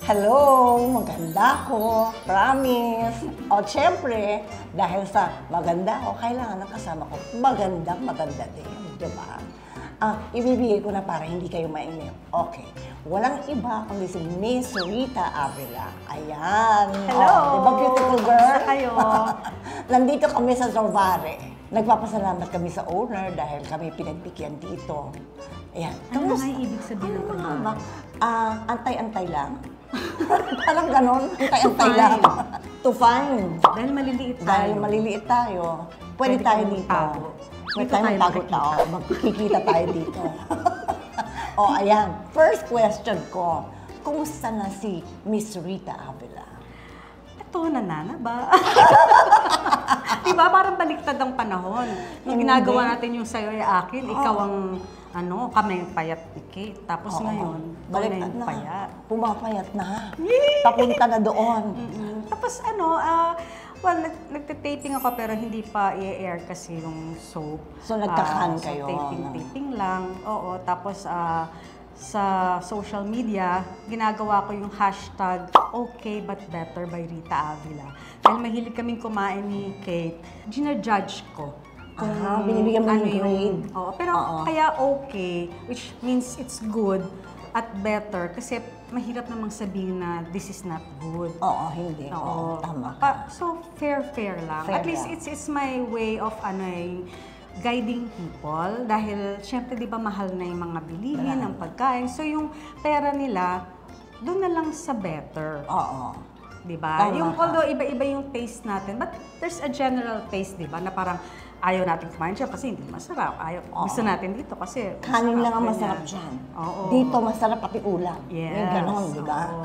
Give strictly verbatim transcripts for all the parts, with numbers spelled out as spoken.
Hello! Maganda ko. Promise. O, syempre, dahil sa maganda ko, kailangan ng kasama ko magandang maganda din. Diba? Ah, ibibigay ko na para hindi kayo mainip. Okay. Walang iba kundi si Miss Rita Avila. Ayan. Hello! Oh, diba beautiful girl? Kamusta kayo? Nandito kami sa Sorvare. Nagpapasalamat kami sa owner dahil kami pinagbigyan dito. Ayan. Ano nga yung ibig sabihin ng Ano nga ano? ba? Ah, antay-antay lang. Parang ganon. Antay-antay lang. To find. Dahil maliliit tayo. Dahil maliliit tayo. Pwede, Pwede tayo kang dito. magtago. Pwede Dito tayo tayo magtago makikita. tao. Magkikita tayo dito. O, ayan. First question ko. Kumusta na si Miss Rita Avila? Ito, nanana ba? Diba, parang baliktad ang panahon. Nung Hindi. ginagawa natin yung sa'yo ay akin, ikaw ang, ano, kami yung payat ni Kate. Tapos Oo. ngayon, ikaw na Baliktad yung na. payat. Pumapayat na. Papunta na doon. Mm-mm. Tapos ano, ah, well, nag nagtitaping ako pero hindi pa i-air kasi yung soap. So, nagka-can Ah, kayo, So, taping, no? taping lang. Oo, tapos ah, sa social media, ginagawa ko yung hashtag okay but better by Rita Avila. Dahil mahilig kaming kumain ni Kate, gina-judge ko. Kung Ah, binibigyan mo ng yung- grade. Oo, pero Oo. kaya okay, which means it's good at better kasi mahirap namang sabihin na this is not good. Oo, hindi. Oo, tama ka. Pa- so, fair-fair lang. Fair At least lang. it's it's my way of ano eh, guiding people. Dahil, syempre, di ba, mahal na yung mga bilihin, ang pagkain. So, yung pera nila, doon na lang sa better. Oo. Di ba? Tama Yung, ka. although iba-iba yung taste natin, but there's a general taste, di ba, na parang ayaw natin kumain siya kasi hindi masarap. Ayaw, gusto natin dito kasi Kanin lang ang ganyan. masarap dyan. Oo. Dito masarap pati ulam. Yes. Yung ganon, di ba? Oo.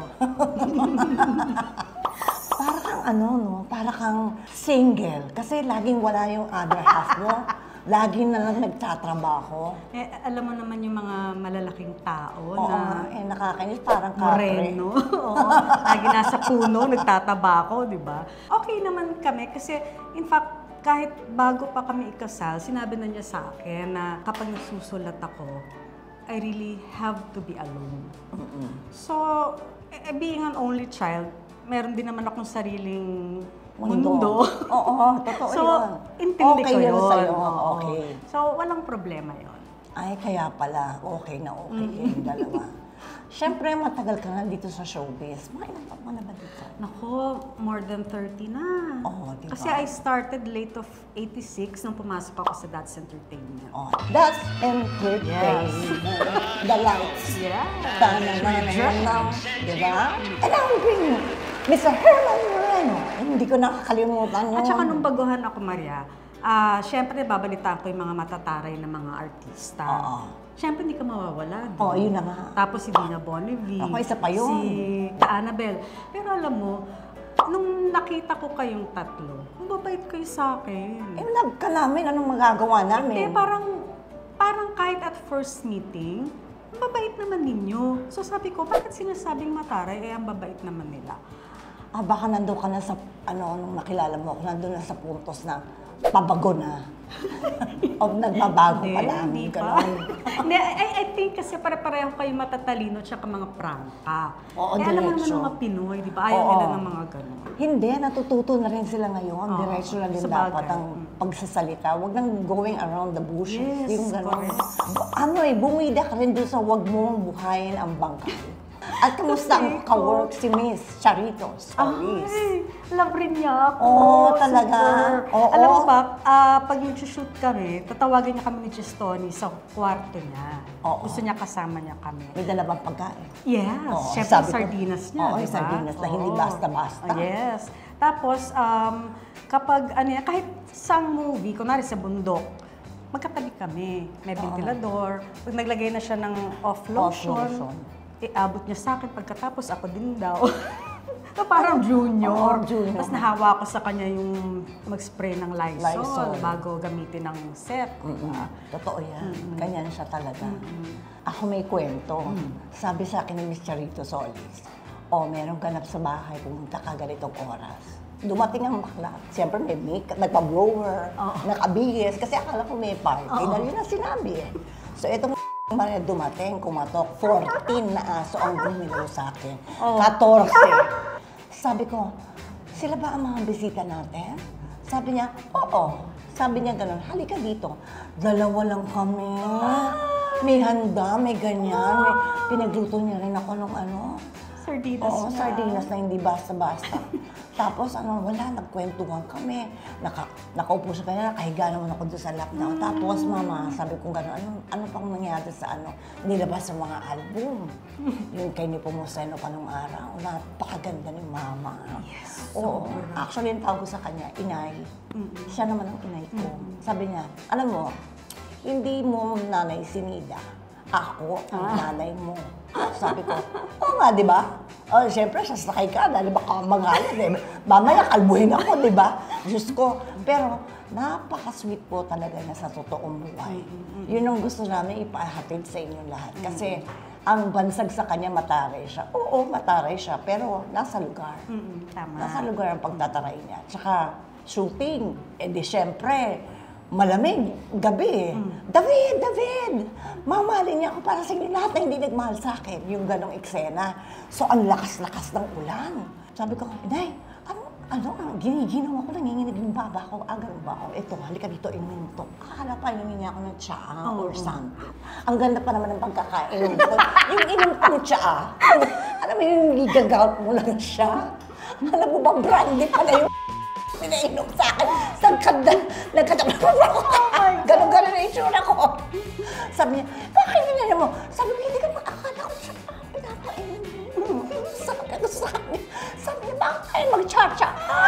Para kang ano, no? Para kang single. Kasi laging wala yung other half mo. Lagi na lang nagtatrabaho. Eh, alam mo naman yung mga malalaking tao Oo na nga, eh, nakakainis. Parang kapre. moreno. Oo. Lagi nasa puno, nagtatabako, di ba? Okay naman kami kasi, in fact, kahit bago pa kami ikasal, sinabi na niya sa akin na kapag nagsusulat ako, I really have to be alone. Mm-mm. So, eh, being an only child, meron din naman akong sariling Mundo. mundo. Oo, totoo So, yun. intindi Okay ko yun yun. sa'yo, Oo. okay. So, walang problema yun. Ay, kaya pala, okay na okay yung dalawa. Siyempre, matagal ka nga dito sa showbiz. Mga ilang taon ka na ba dito? Nako, more than thirty na. Oo, di ba? Kasi I started late of eighty-six nung pumasok ako sa That's Entertainment. Oh, that's entertainment. The lights. Yeah. Tananana, di ba? And I'm bringing Mister Herman Moreno. Eh, hindi ko nakakalimutan yun. At saka nung baguhan ako, Maria, ah, syempre babalitaan ko yung mga matataray na mga artista. Oo. Syempre hindi ka mawawala. di Oo, ba? yun na nga. Tapos si Dina Bonnevie. Ako, isa pa yun. Si Annabelle. Pero alam mo, nung nakita ko kayong tatlo, mababait kayo sa akin. Eh, love ka namin. Anong magagawa namin? Hindi, parang, parang kahit at first meeting, ang babait naman ninyo. So sabi ko, bakit sinasabing mataray, eh ang babait naman nila. Ah, baka nandun ka na sa, ano, nung nakilala mo ako, nandun na sa puntos na pabago na. O nagbabago pa lang. Hindi pa. Ganon. Hindi, I, I think kasi pare-pareho kayo matatalino tsaka mga prangka. Oo, eh, alam mo naman diretso. ng mga Pinoy, di ba? Ayaw Oo. nila ng mga ganun. Hindi, natututo na rin sila ngayon. Oo, Diretso lang din sa bagay. dapat ang pagsasalita. Huwag nang going around the bush. Yes, Yung ganon. correct. Ano eh, bumida ka rin doon sa huwag mong buhayin ang bangkay. At kamusta ang ka-work si Miss Charito Solis? Ay, love rin niya ako. Oo, talaga. Super. Oo. Alam mo ba, ah, pag nag-shoot kami, tatawagan niya kami ni Chistoni sa kwarto niya. Oo. Gusto niya kasama niya kami. May dala bang pagkain? Yes, Oo, syempre sabi ko- sardinas niya, Oo, di yung ba? sardinas na hindi Oo. basta-basta. Ah, yes. Tapos, um, kapag, ano yan, kahit sa movie, kunwari sa bundok, magkatabi kami. May ventilador. Pag naglagay na siya ng off lotion, Off-lotion. iabot niya sa akin pagkatapos ako din daw. Na parang junior. Oo, junior. Tapos nahawa ko sa kanya yung mag-spray ng Lysol, Lysol. bago gamitin ng set. Mm-mm. Totoo yan. Ganyan siya talaga. Ako may kwento. Sabi sa akin ni Miss Charito Solis, o merong ganap sa bahay, pumunta ka ganitong oras. Dumating ang bakla. Siyempre may make, nagpa-blower, Oo. nakabihis, kasi akala ko may party. Oo. Dahil yun ang sinabi eh. So itong Maria dumating, kumatok, fourteen na aso ang gumilaw sa akin. Oh. fourteen. Sabi ko, sila ba ang mga bisita natin? Sabi niya, oo. Sabi niya gano'n, halika dito. Dalawa lang kami. May handa, may ganyan. May pinagluto niya rin ako ng ano. Sardinas Oo, na. sardinas na hindi basta-basta. Tapos ano, wala, nagkwentuhan kami. Naka, nakaupo sa kanya, nakahiga naman ako doon sa lap na. Tapos mama, sabi ko gano'n, ano, ano pang nangyari sa ano, nilabas sa mga album. Yung kay Nepomuceno pa nung araw, napakaganda ni mama. Yes, Oo, sobra. actually, yung tawag ko sa kanya, inay. Siya naman ang inay ko. Sabi niya, alam mo, hindi mo nanay si Nida. Ako ang nanay mo. Sabi ko, oo nga, di ba? O, siyempre, sasakay ka na, di ba, kamagalan, di ba? Mamaya, kalbuhin ako, di ba? Diyos ko. Pero, napaka-sweet po talaga niya sa totoong buhay. Yun ang gusto namin ipahatid sa inyong lahat. Kasi, ang bansag sa kanya, mataray siya. Oo, mataray siya, pero nasa lugar. Mm-mm, tama. Nasa lugar ang pagtataray niya. Tsaka, shooting. Eh di, syempre, malamig, gabi. David, David! Mamahalin niya ako para sa inyo lahat na hindi nagmahal sa akin. Yung ganong eksena. So, ang lakas-lakas ng ulan. Sabi ko, Inay, ano, ano, giniginaw ako, nanginginig yung baba ko. Ah, ganun ba ako? Ito, halika dito, inumin to. Akala pa, inumin niya ako ng tsaa or something. Ang ganda pa naman ng pagkakainom ko. Yung inom pang tsaa. Alam mo, yung gigagout mo lang siya. Alam mo ba, brandy pala yung pinainom sa akin. Nagkanda, nagkanda. Ganon-ganon na itsura ko. Sabi niya, bakit ginala mo? Sabi ko, hindi ka makakala ko siya. Pinapainom mo. Sabi ko sa kanya. Sabi niya, bakit kayo mag-cha-cha ka?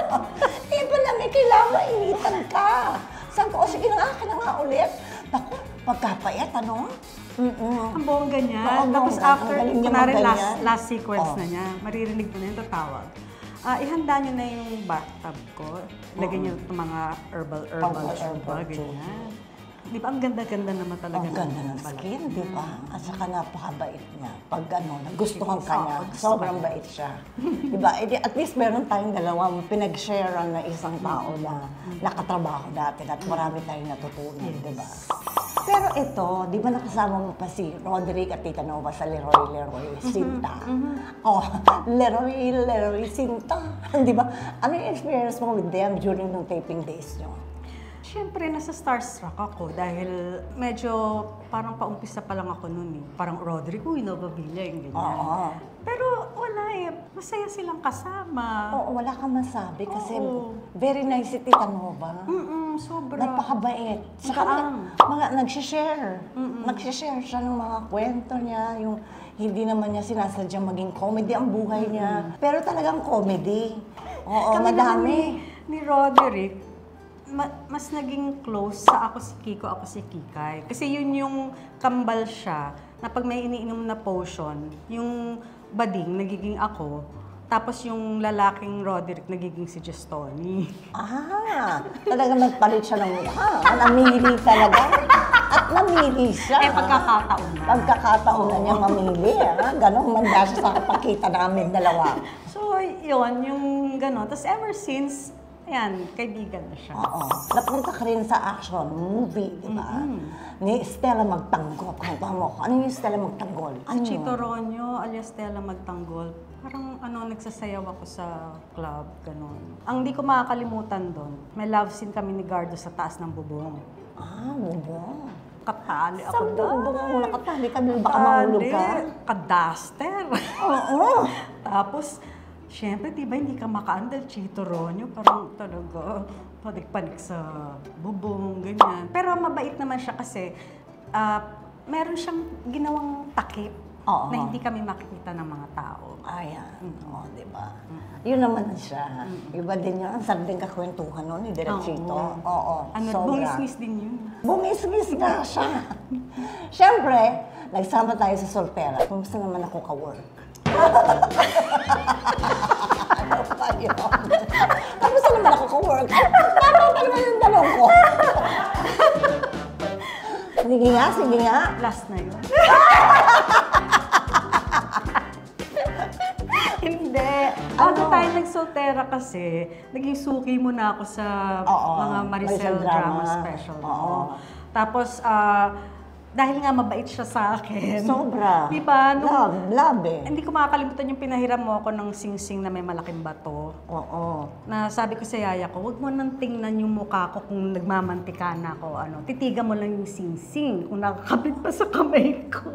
Di ba namin kailangan mainitan ka? Sabi ko, o sige na nga, akin na nga ulit. Naku, pagkapayat, ano? Mm-mm. Ang bongga niya. Oo, Tapos bongga. after, Ang galing niya kunwari magganyan. last, last sequence Oo. na niya, maririnig mo na yung tatawag. Ah, ihanda niyo na yung bathtub ko. Lagyan niyo itong mga herbal, herbal, Herbal, herbal, herbal ganyan. Di ba, ang ganda-ganda naman talaga. Ang ganda ng balak. skin, di ba? At saka napakabait niya. Pag ano, nagustuhan ka niya, Oo, gusto sobrang ko. bait siya. Di ba? Eh, di, at least meron tayong dalawang pinag-sharean na isang tao na nakatrabaho dati at marami tayong natutunan, di ba? Pero ito, di ba nakasama mo pa si Roderick at Tita Nova sa Leroy Leroy Sinta? Oh, Leroy Leroy Sinta. Di ba? Ano yung experience mo with them during ng taping days nyo? Siyempre, nasa starstruck ako dahil medyo parang paumpisa pa lang ako noon eh. Parang Roderick, uy, Nova Villa, yung ganyan. Oo. Pero wala eh, masaya silang kasama. Oo, wala kang masabi kasi Oo. very nice si Tita Nova. Mm-mm, sobra. Napakabait. Saka Gaang. mga nagsishare. Nagsishare siya ng mga kwento niya, yung hindi naman niya sinasadyang maging comedy ang buhay niya. Pero talagang comedy. Oo, Kami naman madami. Ni, ni Roderick, ma- mas naging close sa ako si Kiko, ako si Kikay. Kasi yun yung kambal siya, na pag may iniinom na potion, yung bading nagiging ako, tapos yung lalaking Roderick nagiging si Justoni. Ah, talagang nagpalit siya ng mukha. Namili talaga. At namili siya. Eh, pagkakataon na. Pagkakataon na niya mamili. Ah. Ganon man dahil sa kapakita namin dalawa. So, yun, yung gano'n. Tapos ever since, ayan, kaibigan na siya. Oo. Napunta ka rin sa action movie, di ba? Ni Stella Magtanggol. Kung mo, ano yung Stella Magtanggol? Si Chito Ronyo, alias Stella Magtanggol, parang ano, nagsasayaw ako sa club, gano'n. Ang di ko makakalimutan doon, may love scene kami ni Gardo sa taas ng bubong. Ah, bubong. Katali Sa ako doon. bubong mo nakatali ka, baka mahulog ka. Kadaster. Oo. Tapos, syempre, di ba hindi ka makaandal, Chito Ronyo, parang talaga panik-panik sa bubong, ganyan. Pero mabait naman siya kasi ah, meron siyang ginawang takip Oo. na hindi kami makikita ng mga tao. Ayan. Oo, di ba? Yun naman siya. Iba din yun. Ang sarap din kakwentuhan nun, ni Direk Oo. Chito. Oo. Ano, sobra. bungis-ngis din yun. Bungis-ngis nga siya. Siyempre, nagsama tayo sa Soltera. Kumusta naman ako ka-work? Ano pa yun? Kumusta naman ako ka-work? Tama pa naman yung tanong ko. Sige nga, sige nga. Last na yun. Hindi. Bago Ano? tayo nag-Soltera kasi, naging suki muna ako sa Oo, mga Maricel Maricel drama, drama. special. Oo. Tapos, ah, dahil nga mabait siya sa akin. Sobra. Di ba? Nung, Love, love eh. Hindi ko makakalimutan yung pinahiram mo ako ng singsing na may malaking bato. Oo. Na sabi ko sa yaya ko, huwag mo nang tingnan yung mukha ko kung nagmamantika na ako. Ano, titigan mo lang yung singsing kung nakakabit pa sa kamay ko.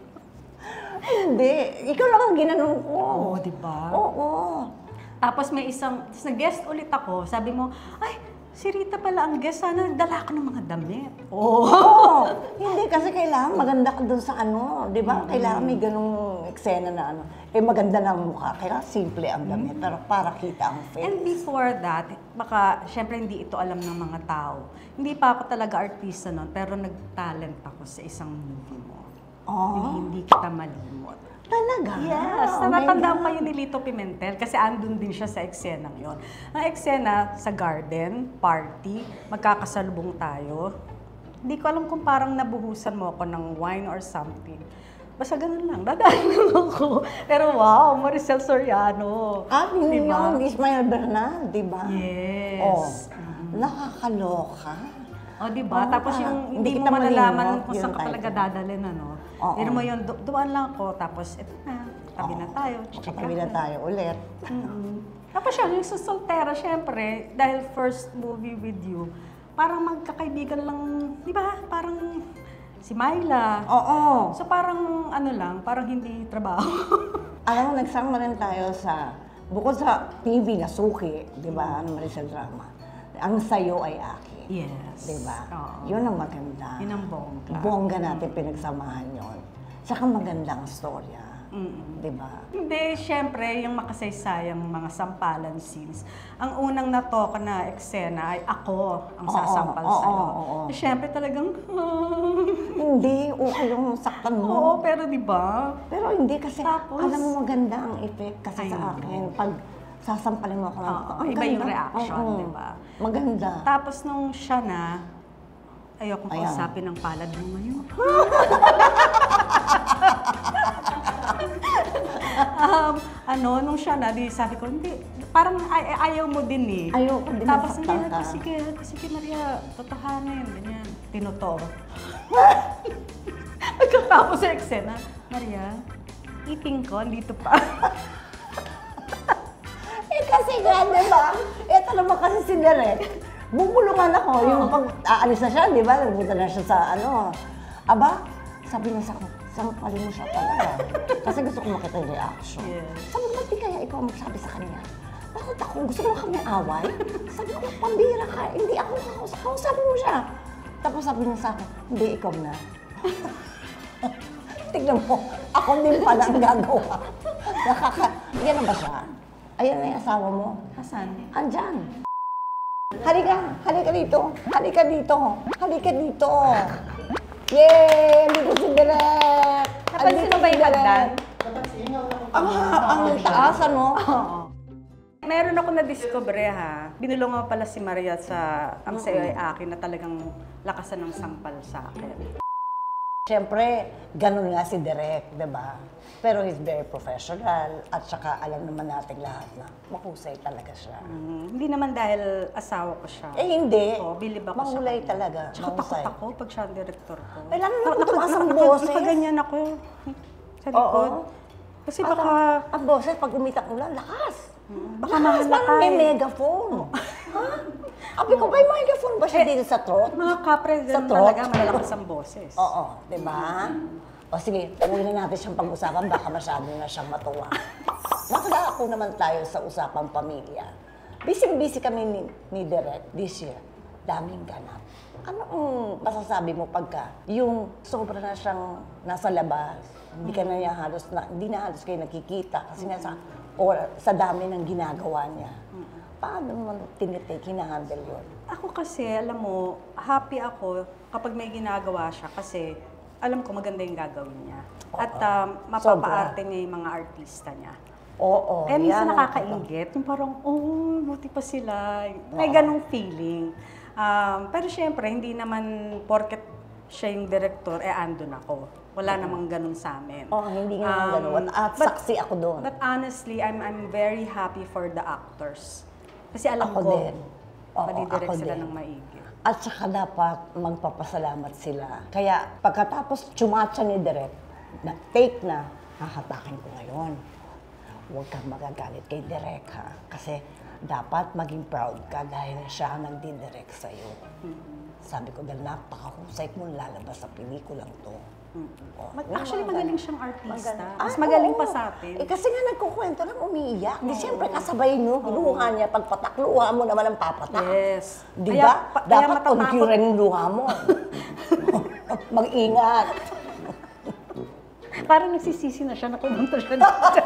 Hindi. Ikaw lang ang ginanong ko. Oo, di ba? Oo. Tapos may isang, tapos nag-guest ulit ako, sabi mo, ay, si Rita pala ang guest, sana nagdala ako ng mga damit. Oo. Oo. Hindi, kasi kailangan maganda ka dun sa ano, di ba? Kailangan may ganung eksena na ano. Eh, maganda na ang mukha. Kailangan simple ang damit, pero para kita ang face. And before that, baka, syempre hindi ito alam ng mga tao. Hindi pa ako talaga artista noon, pero nag-talent ako sa isang movie mo. Oh. Hindi, hindi kita malimot. Talaga? Yes, Oh my natatandaan God. pa yun ni Lito Pimentel kasi andun din siya sa eksenang yon. Ang eksena sa garden, party, magkakasalubong tayo. Hindi ko alam kung parang nabuhusan mo ako ng wine or something. Basta ganun lang, dadaan lang ako. Pero wow, Maricel Soriano. Ah, yun Diba? yun, Ismael Bernal, di ba? Yes. Oh, nakakaloka. O, di ba? Oo, Tapos yung ah, hindi hindi mo kita malalaman malimot, kung saan yung ka talaga title. dadalhin, ano. Oo. Pero mo yun, du- dumaan lang ako, tapos ito na, tabi na tayo, chika. Katabi na tayo ulit. Mm-mm. Tapos siya, yung sa Soltera, syempre, dahil first movie with you, parang magkakaibigan lang, di ba? Parang si Myla. Oo. So parang ano lang, parang hindi trabaho. Alam mo, nagsama rin tayo sa, bukod sa T V na suki, di ba, ng Maricel Drama, ang sayo ay akin. Yes. Di ba? Oo. Yun ang maganda. Yun ang bongga. Bongga natin pinagsamahan yun. Saka magandang storya. Mm-mm. Di ba? Hindi, syempre, yung makasaysayang mga sampalan scenes. Ang unang natoka na eksena ay ako ang Oo, sasampal oo, sa'yo. oo, oo. Eh, syempre talagang, Hindi, okay yung saktan mo. oo, pero di ba? Pero hindi kasi, Tapos? alam mo maganda ang effect kasi Ay, sa oo. akin. Pag sasampalin mo ako ng Oo, ang iba yung ganda. reaction, Oo. di ba? Maganda. Tapos nung siya na, ayokong Ayan. kausapin ng palad mo ngayon. um, ano, nung siya na, di sabi ko, hindi, parang ay- ay- ayaw mo din eh. Ayoko din Tapos hindi, nasaktan ka. sige, sige Maria, totohanin, ganyan, tinuto. Pagkatapos sa eksena, Maria, eating ko, andito pa. Eh kasi nga, di ba? Ito naman kasi si Derek. Bubulungan ako. Yung pag aalis na siya, di ba? Nagpunta na siya sa ano. Aba, sabi niya sa akin, sampalin mo siya talaga. Kasi gusto ko makita yung reaction. Yes. Sabi ko, di kaya ikaw magsabi sa kanya? Bakit ako? Gusto mo kami away? Sabi ko, pambira ka. Hindi ako kakausap. Kausapin mo siya. Tapos sabi niya sa akin, hindi, ikaw na. Tignan mo, ako din pala ang gagawa. Nakaka... Yan na ba siya? Ayan na yung asawa mo. Hasan, Andyan. Halika, halika dito. Halika dito. Halika dito. Yay! Andito si Direk. napansin mo ba yung hagdan? Ang, ang taas, ano? Oo. Meron ako na-discover ha. Binulungan pala si Maria sa ang sayo ay akin na talagang lakasan ng sampal sa akin. Siyempre, ganun nga si Direk, di ba? Pero he's very professional at saka alam naman natin lahat na mahusay talaga siya. Mm, hindi naman dahil asawa ko siya. Eh hindi. Oo, bilib ako Mahulay sa kanya. talaga. Tsaka takot Mahusay. ako pag siya ang director ko. Eh, lalo na Naka- kung tumaas ang naka- boses. Nakaganyan ako sa likod. Oo. Kasi At baka, ang, ang boses, pag umitang ulan, lakas. baka Lakas, mahalakay. parang may megaphone. Ha? Abi ko, may megaphone ba siya dito sa throat? Mga kapre, Sa ganun throat? talaga, malalakas ang boses. Oo, di ba? O sige, huwag na natin siyang pag-usapan, baka masyado na siyang matuwa. Makadako naman tayo sa usapang pamilya. Busy-busy kami ni, ni Direk this year. Daming ganap. Ano ang masasabi mo pagka yung sobra na siyang nasa labas, hindi ka na niya halos, na, hindi na halos kayo nakikita kasi nga sa, or sa dami ng ginagawa niya. Paano mo tinitake, hinahandle yun? Ako kasi, alam mo, happy ako kapag may ginagawa siya kasi alam ko maganda yung gagawin niya. At um, mapapaarte niya yung mga artista niya. Oo, Eh, minsan yan ang- nakakaingit. Yung parang, oh, buti pa sila. May ganong feeling. Um, pero syempre, hindi naman porket siya yung director, eh andun ako. Wala namang ganun sa amin. Oo, hindi nga naman Um, ganun. At but- saksi ako doon. But honestly, I'm I'm very happy for the actors. Kasi alam Ako ko, din. Oo, madidirect ako sila din. ng maigi. At saka dapat magpapasalamat sila. Kaya pagkatapos chumatsa ni Direk, na take na, hahatakin ko ngayon. Huwag kang magagalit kay Direk ha. Kasi dapat maging proud ka dahil siya ang nagdidirect sa'yo. Mm-hmm. Sabi ko, dahil napakahusay mo lalabas sa pelikulang to. Mm-hmm. Oh, Mag- yung actually, mga magaling ganun. siyang artista. Magaling. Mas Ah, magaling oo. pa sa atin. Eh, kasi nga nagkukwento lang umiiyak. Di siyempre kasabay nyo, luha niya. Pagpatak, luha mo naman ang papatak. Yes. Di Kaya- ba? pa- kaya Dapat matatakot- conquerin yung luha mo. Mag-ingat. Parang nagsisisi na siya, nakumunta siya dito.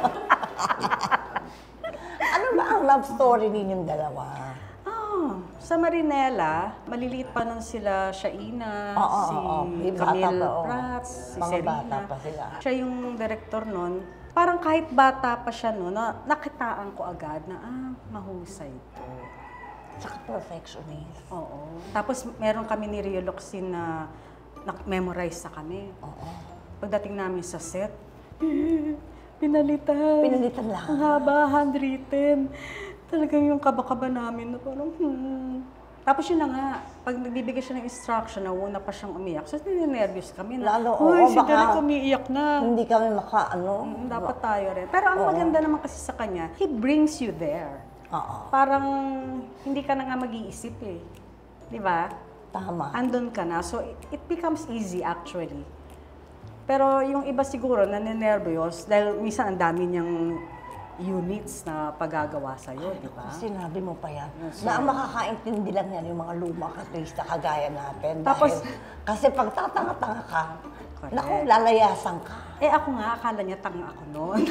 Ano ba ang love story ninyong dalawa? Ah, sa Marinela, maliliit pa nun sila Shaina, Oo, si oo, oo. May bata Camille pa, oo. Prats, si Mga Serena. bata pa sila. Siya yung director nun. Parang kahit bata pa siya nun, na, nakitaan ko agad na, ah, mahusay to. Saka perfectionist. Oo. Tapos meron kami ni Rio Locsin na na-memorize sa kami. Oo. Pagdating namin sa set, pinalitan. Pinalitan lang. Ang haba, handwritten. Talagang yung kaba-kaba namin na parang, hmm. Tapos yun na nga, pag nagbibigay siya ng instruction, nauna pa siyang umiyak. So, ninenervyos kami na, Lalo, uy, oo, si baka- Derek umiiyak na. Hindi kami maka, ano? Mm, dapat tayo rin. Pero ang Oo. maganda naman kasi sa kanya, he brings you there. Oo. Parang hindi ka na nga mag-iisip eh. Di ba? Tama. Andun ka na. So, it, it becomes easy actually. Pero yung iba siguro naninervyos dahil minsan ang dami niyang units na paggagawa sa'yo, di ba? Sinabi mo pa yan. Yes, Na ang makakaintindi lang yan yung mga lumang artista kagaya natin. Tapos- dahil, kasi pag tatanga-tanga ka, Correct. naku, lalayasan ka. Eh ako nga, akala niya tanga ako noon.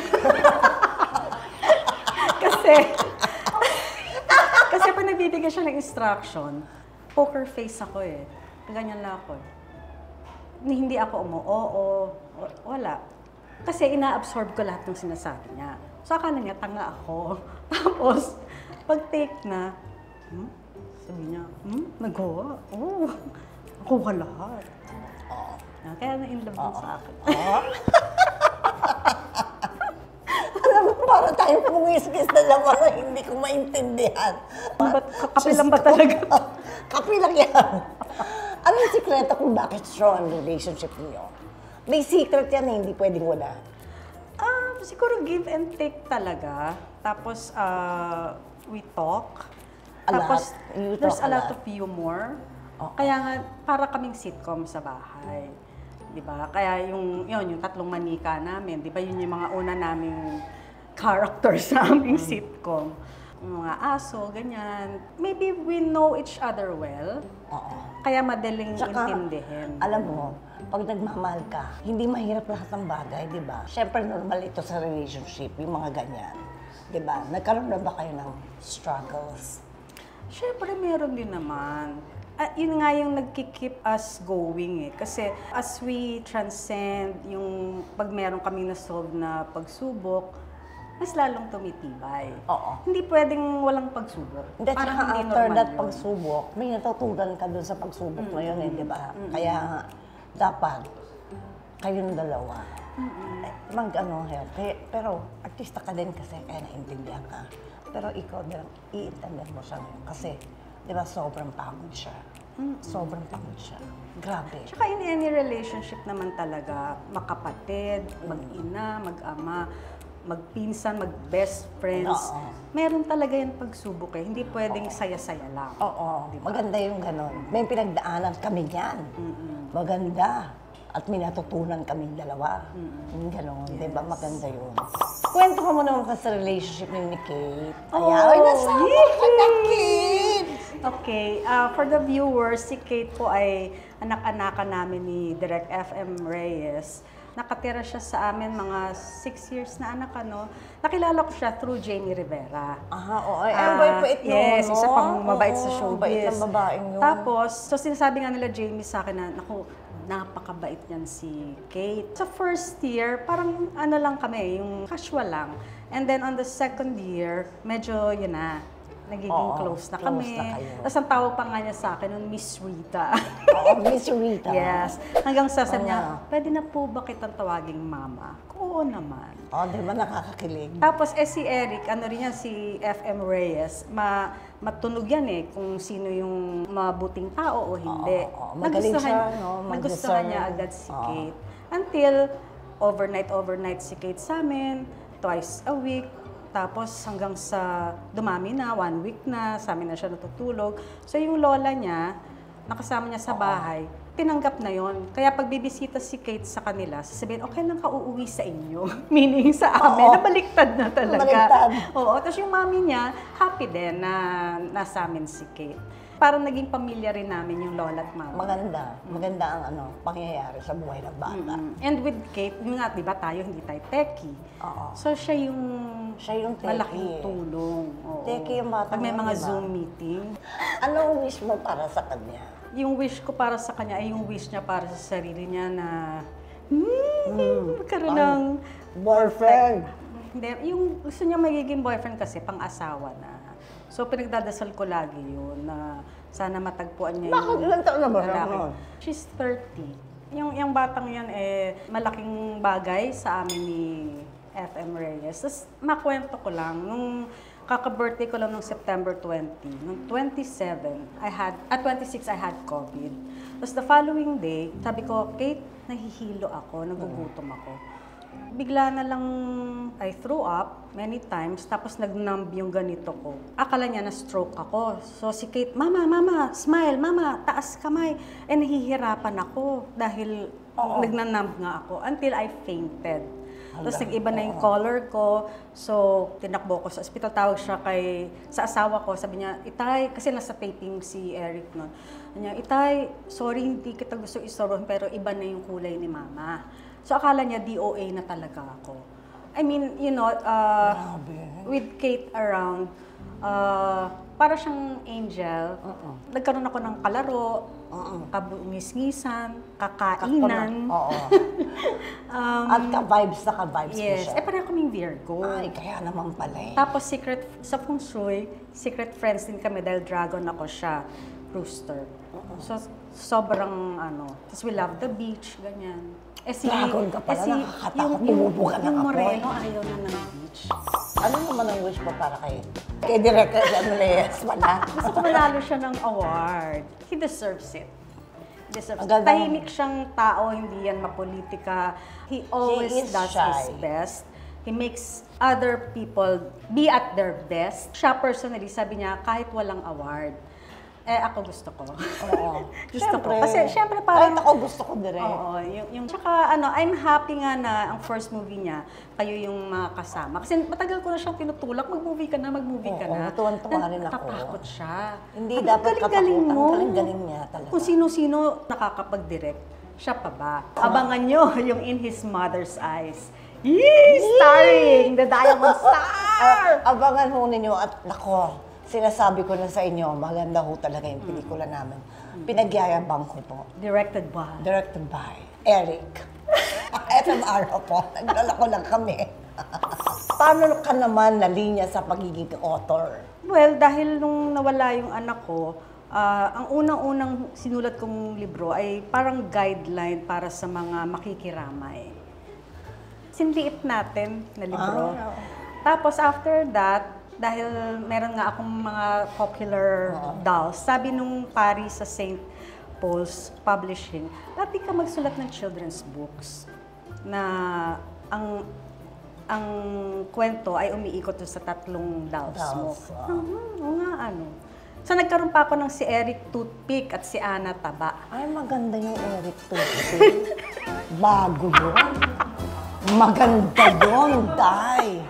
kasi, kasi pag nagbibigay siya ng instruction, poker face ako eh. Ganyan lang ako eh. Ni- Hindi ako umu, oo, o- wala. Kasi ina-absorb ko lahat ng sinasabi niya. So akala niya, tanga ako. Tapos, pag take na, hmm? Sabi niya, hmm? Nagawa? Oo. Oh, nakuha lahat. Oo. Ah, Kaya na-in love din sa akin. Oo. Alam mo, para tayo pumungis-kis na naman na hindi ko maintindihan. Ba't kapilang ba talaga? Kapilang yan. Ano yung sikreto kung bakit strong ang relationship niyo? May secret yan na hindi pwedeng wala. Ah, siguro give and take talaga. Tapos, ah, we talk. A Tapos, lot. You there's talk a a lot lot. of humor. Oo. Kaya nga, para kaming sitcom sa bahay. Di ba? Kaya yung, yun, yung tatlong manika namin, di ba yun yung mga una naming characters sa aming Mm. sitcom. Yung mga aso, ganyan. Maybe we know each other well. Oo. Kaya madaling Tsaka, intindihin. alam mo, pag nagmamahal ka, hindi mahirap lahat ng bagay, di ba? Siyempre, normal ito sa relationship, yung mga ganyan. Di ba? Nagkaroon na ba kayo ng struggles? Siyempre, meron din naman. At yun nga yung nagki-keep us going eh. Kasi as we transcend yung pag meron kami na-solve na pagsubok, mas lalong tumitibay. Oo. Hindi pwedeng walang pagsubok. Hindi, Parang tsaka hindi after normal that yun. pagsubok, may natutunan ka dun sa pagsubok na yun eh, di ba? Kaya dapat kayong dalawa, eh, mag ano, help. Eh, pero artista ka din kasi kaya naintindihan ka. Pero ikaw din, iintindihan mo siya ngayon kasi, di ba, sobrang pagod siya. Sobrang pagod siya. Grabe. Tsaka in any relationship naman talaga, makapatid, mag-ina, mag-ama, magpinsan, mag-best friends. Oo. Meron talaga yung pagsubok eh. Hindi pwedeng saya-saya lang. Oo, maganda yung ganon. May pinagdaanan kami yan. Maganda. At may natutunan kaming dalawa. Yung ganon, di ba? Maganda yun. Kwento ka mo naman ka sa relationship ni Kate. Oh, Ay, nasama ka na, Kate! Okay, uh, for the viewers, si Kate po ay anak-anakan namin ni Direk F M Reyes. Nakatira siya sa amin mga six years na anak, ano. Nakilala ko siya through Jamie Rivera. Aha, oo. Ay, Ah, ang bait-bait nun, yes, no? isa pang mabait sa Oo, showbiz. bait ng babaeng yun. Tapos, so sinasabi nga nila Jamie sa akin na, naku, napakabait niyan si Kate. Sa first year, parang ano lang kami, yung casual lang. And then on the second year, medyo yun na, nagiging Oo, close na close kami. na kayo. Tapos ang tawag pa nga niya sa akin nun, Miss Rita. Oo, Miss Rita. Yes. Hanggang sa sabi Oo niya, nga. pwede na po ba kitang tawaging mama? Oo naman. Oh, di ba nakakakilig? Tapos eh si Eric, ano rin yan, si F M Reyes, ma matunog yan eh, kung sino yung mabuting tao o hindi. Oo, oo. Magaling siya, no? Nagustuhan Mag-discern. niya agad si Oo. Kate. Until overnight, overnight si Kate sa amin, twice a week. Tapos hanggang sa dumami na, one week na, sa amin na siya natutulog. So yung lola niya, nakasama niya sa bahay, tinanggap na yon. Kaya pag bibisita si Kate sa kanila, sasabihin, okay lang ka uuwi sa inyo. Meaning sa amin, Oo. nabaliktad na talaga. Baliktad. Oo, tapos yung mami niya, happy din na nasa amin si Kate. Parang naging pamilya rin namin yung lola at mama. Maganda. Maganda ang ano, pangyayari sa buhay ng bata. Mm. And with Kate, yung nga, di ba tayo, hindi tayo techie. Oo. So siya yung, Siya yung techie malaking eh. tulong. Oo. Techie yung bata Pag may ngayon, mga di ba? Zoom meeting, Anong wish mo para sa kanya? yung wish ko para sa kanya ay yung wish niya para sa sarili niya na hmm, magkaroon ng Boyfriend. hindi, yung gusto niya magiging boyfriend kasi pang-asawa na. So pinagdadasal ko lagi yun na sana matagpuan niya Bakit? Ilang taon na ba siya lalaki. ngayon? She's thirty. Yung, yung batang yan eh malaking bagay sa amin ni F M Reyes. Tapos makwento ko lang, nung kaka-birthday ko lang nung September twenty, nung twenty-seven, I had, at twenty-six I had COVID. Tapos the following day, sabi ko, Kate, nahihilo ako, nagugutom ako. Bigla na lang I threw up many times, tapos nag-numb yung ganito ko. Akala niya na stroke ako. So si Kate, Mama, Mama, smile, Mama, taas kamay. Eh nahihirapan ako dahil nagnanumb nga ako until I fainted. Tapos nag-iba na yung color ko. So, tinakbo ko sa ospital. Tawag siya kay, sa asawa ko. Sabi niya, Itay, kasi nasa taping si Eric noon. Sabi niya, Itay, sorry, hindi kita gusto isorohin, pero iba na yung kulay ni Mama. So, akala niya D O A na talaga ako. I mean, you know, uh, with Kate around, uh, para siyang angel. Uh-uh. Nagkaroon ako ng kalaro, Uh-uh. kabungisgisan, kakainan. Oo. um, At ka-vibes na ka-vibes mo yes, siya. eh pareho kaming Virgo. Ay, kaya naman pala eh. Tapos secret, sa feng shui, secret friends din kami dahil dragon ako siya, rooster. So, sobrang ano, tapos we love the beach, ganyan. Eh si, Dragon ka pala, eh si, nakakatakot, yung, yung, bumubuga ng yung apoy. Moreno, ayaw na ng beach. Ano naman ang wish mo para kay kay Director John Reyes pala? Gusto ko manalo siya ng award. He deserves it. Deserves Ang it. ganda. Tahimik siyang tao, hindi yan mapolitika. He always is does shy. his best. He makes other people be at their best. Siya personally, sabi niya, kahit walang award, eh ako gusto ko. Oo. Gusto Siyempre. ko. Kasi syempre parang... Kahit ako gusto ko direct. Oo, yung, yung tsaka ano, I'm happy nga na ang first movie niya, kayo yung mga kasama. Kasi matagal ko na siyang tinutulak, mag-movie ka na, mag-movie ka Oo, na. tuwan-tuwa rin ako. Natatakot siya. Hindi Ang dapat galing-galing katakutan, mo. galing-galing niya talaga. Kung sino-sino nakakapag-direct, siya pa ba? Abangan nyo yung In His Mother's Eyes. Yee! Starring the Diamond Star! Ah, abangan ho ninyo at nako, sinasabi ko na sa inyo, maganda ho talaga yung pelikula namin. Pinagyayabang ko po. Directed by... Directed by Eric. F M R po, naglalako lang kami. Paano ka naman nalinya sa pagiging author? Well, dahil nung nawala yung anak ko, ah, ang unang-unang sinulat kong libro ay parang guideline para sa mga makikiramay. Sinliit natin na libro. Ah. Tapos after that, dahil meron nga akong mga popular dolls, sabi nung pari sa Saint Paul's Publishing, dati ka magsulat ng children's books na ang ang kwento ay umiikot dun sa tatlong dolls mo. Dolls, ah. Mhm, oo nga, ano. So nagkaroon pa ako ng si Eric Toothpick at si Ana Taba. Ay, maganda yung Eric Toothpick. Bago yun. Maganda yun, Day.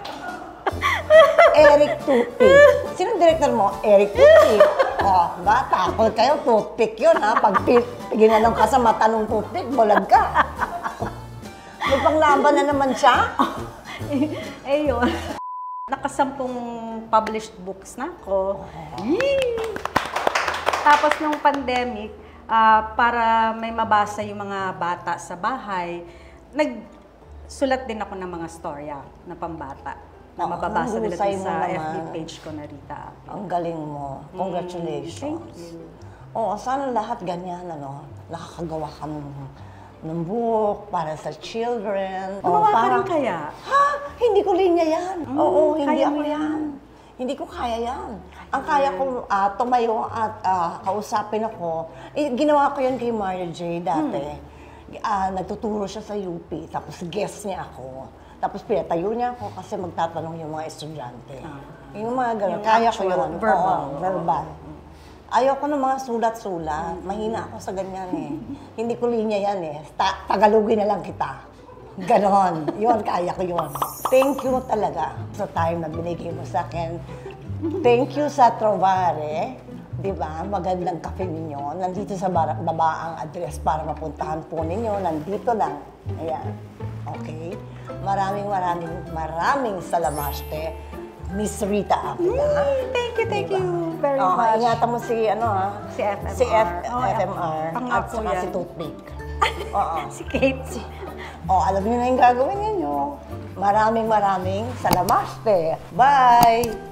Eric Toothpick. Sinong director mo? Eric Toothpick. Oh, ba? Takot kayo, toothpick yun, ha? Pag pi- ginanong ka sa mata ng toothpick, bulag ka. May panglaban na naman siya. eh yun. Nakasampung published books na ako. Yee! Tapos nung pandemic, ah, para may mabasa yung mga bata sa bahay, nagsulat din ako ng mga storya na pambata. na Oo, mababasa nila husay din mo sa F B naman. page ko na Rita Apple. Ang galing mo. Congratulations. Thank you. Oo, sana lahat ganyan, ano, nakakagawa ka ng, ng book para sa children. Gumawa ka para- rin kaya? Ha? Hindi ko linya yan. Oo, hindi kaya ako mo yan. yan. Hindi ko kaya yan. Ang kaya ko ah, tumayo at ah, kausapin ako, eh, ginawa ko yan kay Mario J. dati. Ah, nagtuturo siya sa U P, tapos guest niya ako. Tapos pinatayo niya ako kasi magtatanong yung mga estudyante. Yung mga gano'n, Yung kaya ko actual, yun. verbal. Oo, verbal. Ayoko ng mga sulat-sulat. Mahina ako sa ganyan eh. Hindi ko linya yan eh. Ta Tagalogin na lang kita. Ganon. Yun, kaya ko yun. Thank you talaga sa time na binigay mo sa akin. Thank you sa Trovare. Di ba? Magandang kape ninyo. Nandito sa bar- baba ang address para mapuntahan po ninyo. Nandito lang. Ayan. Okay? Maraming maraming maraming salamaste. Miss Rita Avila. Thank you, thank Diba? you very Oo, much. ingatan mo si, ano ha? Si F M R. Si F Oh, FMR. pangako At saka yan. si Toothpick. Oo. Si Kate. Oh, alam niyo na yung gagawin ninyo. Maraming maraming salamaste. Bye!